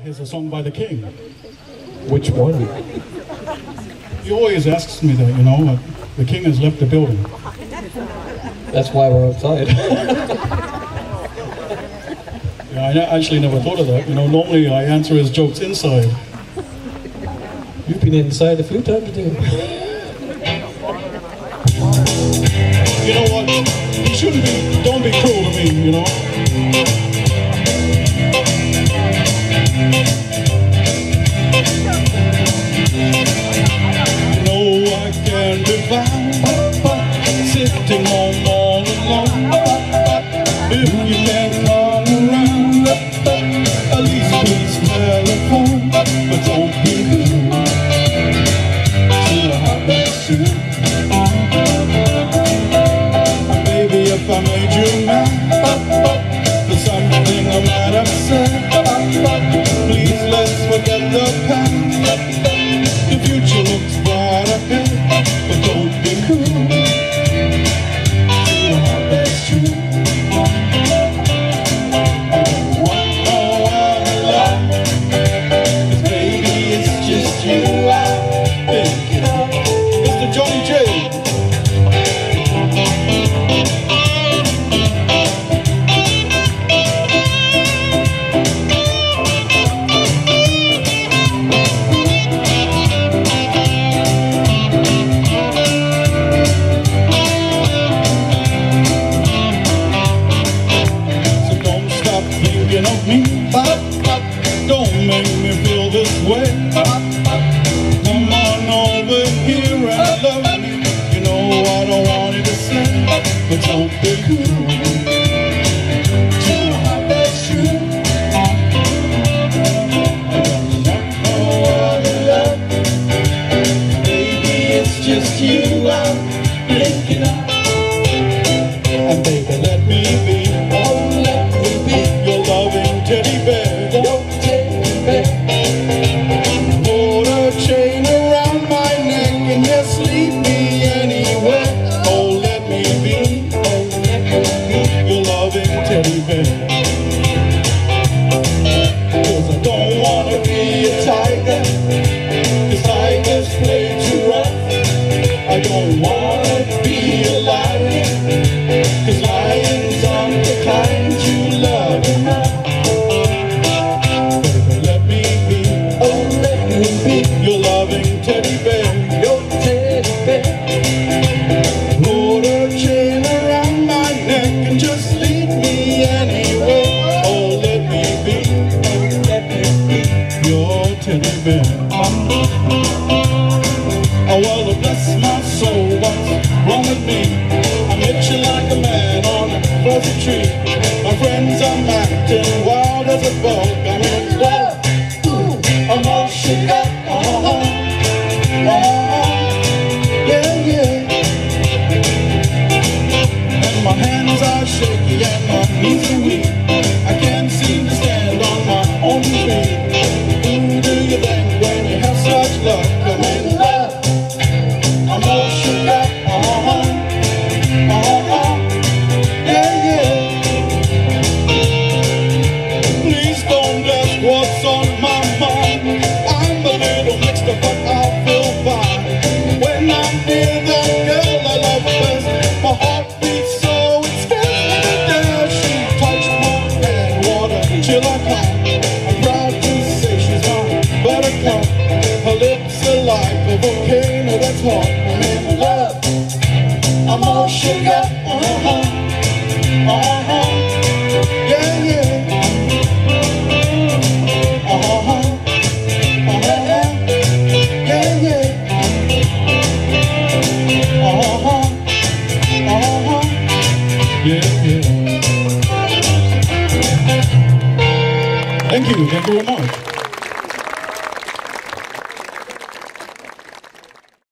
Here's a song by The King. Which one? He always asks me that, you know. The King has left the building. That's why we're outside. Yeah, I actually never thought of that. You know, normally I answer his jokes inside. You've been inside a few times too. You know what? You shouldn't be, don't be cruel to me, you know? You know I can't be found sitting home all alone. If you can't come around, at least please telephone. But don't be rude till I bet you. Baby, if I made you mad for something I might have said, please let's forget the past. The future looks bright ahead, but don't be cool till I bet you. I don't want no other love, 'cause baby it's just you I'm thinking of. Mr. Johnny J. Of me, don't make me feel this way. Come on over here and love me. You know I don't want you to say, but don't be cool till I bet you. I don't want no other love, baby it's just you I'm thinking of. And baby let me be, oh let me be your loving teddy bear. Your teddy bear. Put a chain around my neck and just lead me anywhere. Oh let me be, oh let me be your loving teddy bear. 'Cause I don't wanna be a tiger, 'cause tigers play too rough. I don't wanna be a lion, 'cause lions aren't the kind you love enough. Baby, let me be, oh let me be your loving teddy bear. Your teddy bear. Put a chain around my neck and just lead me anywhere. Oh let me be, oh let me be your teddy bear. Oh well, bless my soul, what's wrong with me? I'm itching like a man on a fuzzy tree. My friends are acting wild as a bug. I'm in love, I'm all shook up. Yeah, yeah. And my hands are shaky and my knees are weak. I can't seem to stand on my own feet. Who do you think when you have such luck? I'm in love, I'm all shook up. Yeah, yeah. Please don't ask what's on my mind. I'm a little mixed up, but I feel fine when I'm near that girl I love best. My heart beats so it scares me to death. She touched my hand, water till I come. I'm proud to say she's my buttercup. Her lips are like a volcano that's hot. I'm in love, I'm all shook up. Yeah, yeah. Yeah, yeah. Yeah, yeah. Thank you very much.